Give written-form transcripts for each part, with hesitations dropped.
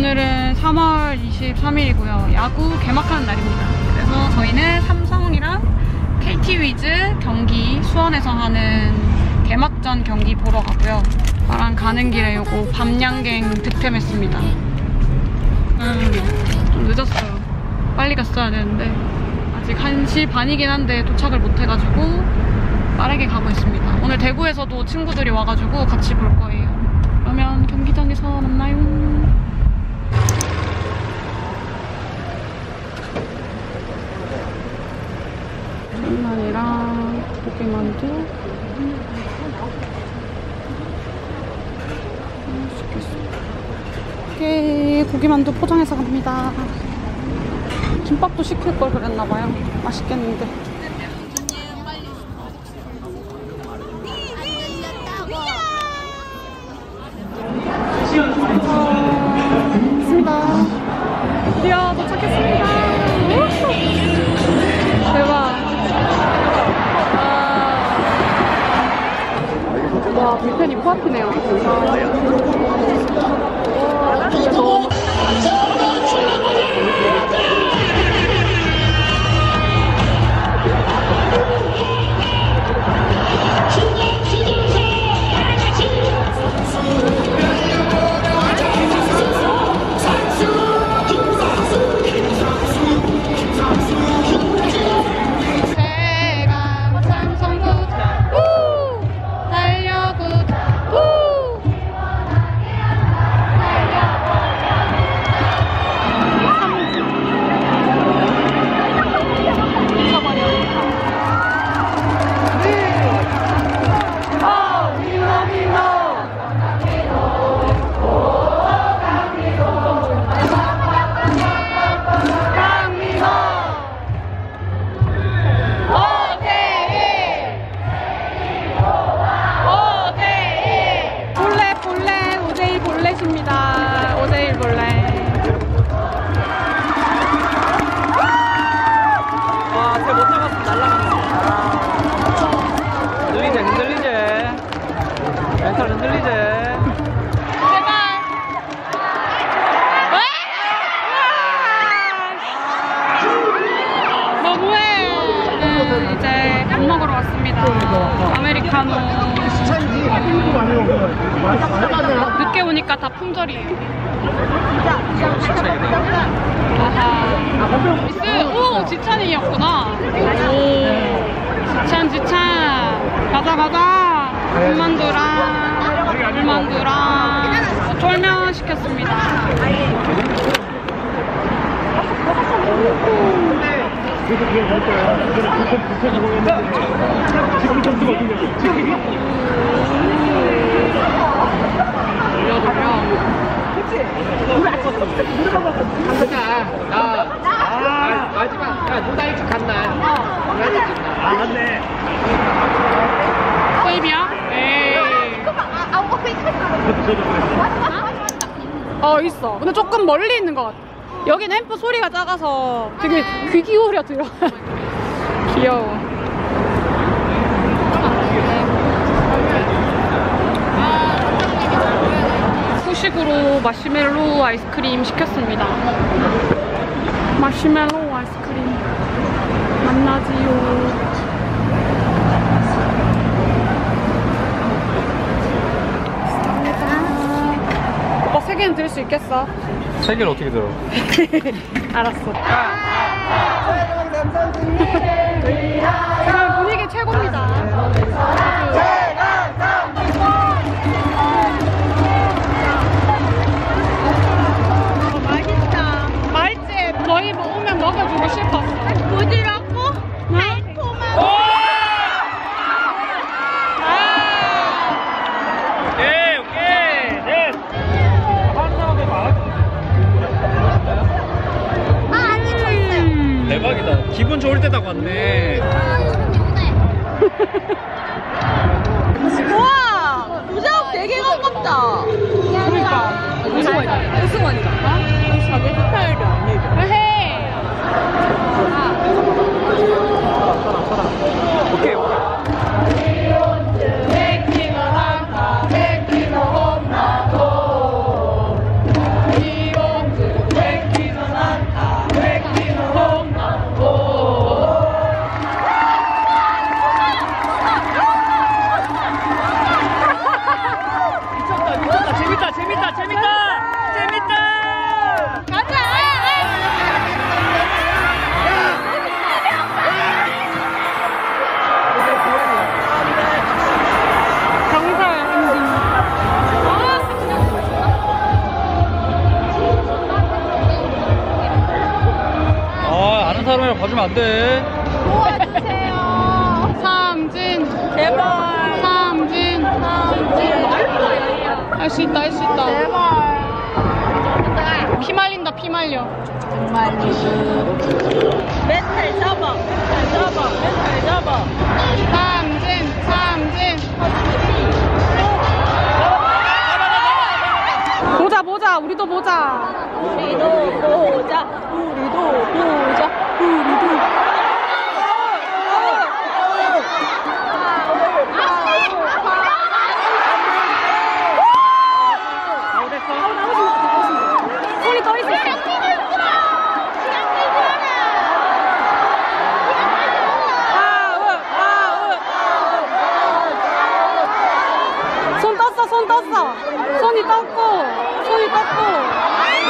오늘은 3월 23일이고요. 야구 개막하는 날입니다. 그래서 저희는 삼성이랑 KT 위즈 경기 수원에서 하는 개막전 경기 보러 가고요. 저랑 가는 길에 요거 밤양갱 득템했습니다. 좀 늦었어요. 빨리 갔어야 되는데 아직 1시 반이긴 한데 도착을 못 해가지고 빠르게 가고 있습니다. 오늘 대구에서도 친구들이 와가지고 같이 볼 거예요. 그러면 경기장에서 만나요. 계란이랑 고기만두 오케이, 고기만두 포장해서 갑니다. 김밥도 시킬 걸 그랬나봐요. 맛있겠는데. 있습니다. 드디어 도착했습니다. 대박. 와, 불펜이 코앞이네요. 와, 진짜 너무. 오제일 볼레. 와, 쟤 못 잡았으면 날라갔네. 흔들리지, 흔들리지. 멘탈 흔들리지. 제발. 너무해. 이제 밥 먹으러 왔습니다. 아메리카노. 늦게 오니까 다 품절이에요. 아하. 미스, 오, 지찬이었구나. 오, 지찬. 가자. 물만두랑 쫄면 시켰습니다. 마지막, 야, 누가 일찍 갔나? 맞네. 소입이야? 에이. 있어. 근데 조금 멀리 있는 것 같아. 여긴 앰프 소리가 작아서 되게 귀 기울여 들어. 귀여워. 후식으로 마시멜로 아이스크림 시켰습니다. 마시멜로 아이스크림 만나지요. 오빠 3개는 들 수 있겠어? 3개를 어떻게 들어? 알았어. 지금 분위기 최고입니다. 맛있다. 맛있지? 너희 오면 먹어주고 싶었어. 부드럽고 달콤하고. 대박이다. 기분 좋을 때다 왔네. 우와! 우정 되게 가깝다. 그러니까. 우승원이다. 자기 스타일이 아니죠. 해. 오케이. 백키노 홈런도 사람이랑 봐주면 안 돼. 도와주세요. 삼진. 제발. 삼진. 할 수 있다, 할 수 있다. 제발. 피 말린다, 피 말려. 정말 멘탈 잡아. 멘탈 잡아. 멘탈 잡아. 삼진, 삼진. 보자, 보자. 우리도 보자. 우리도 보자. 우리도 보자. 우리도. 손이 더 있어. 손 떴어, 손 떴어. 손이 떴고, 손이 떴고.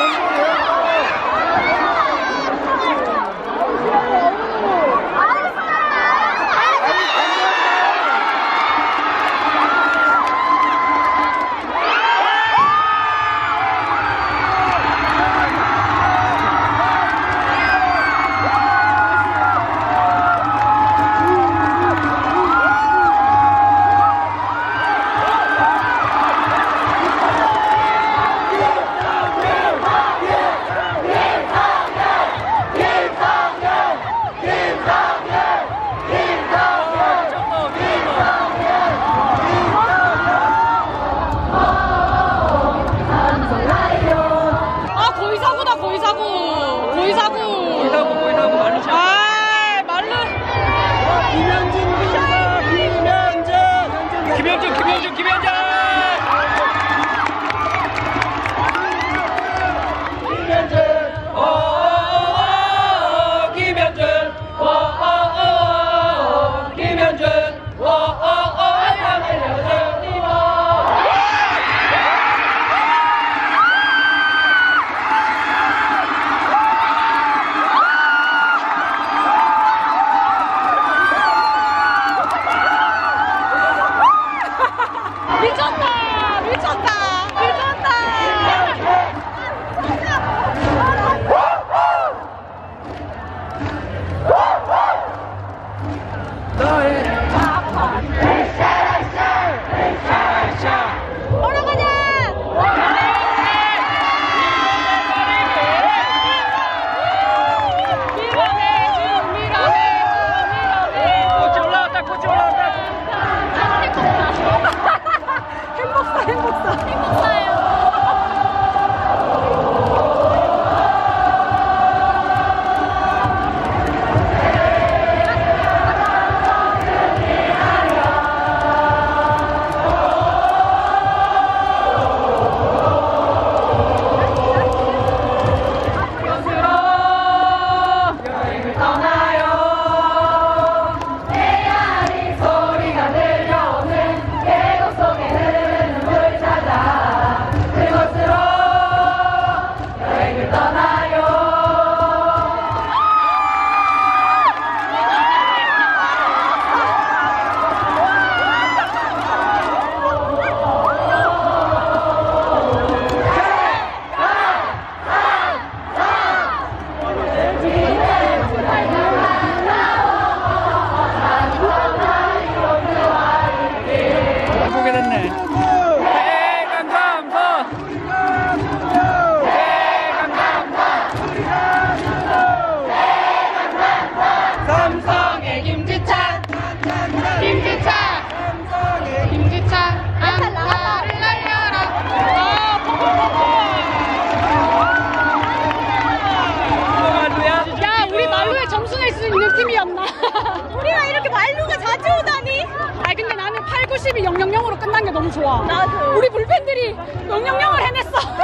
팀이었나? 우리가 이렇게 말루가 자주 오다니? 아 근데 나는 8, 90이 000으로 끝난 게 너무 좋아. 나도. 우리 불펜들이 000을 해냈어.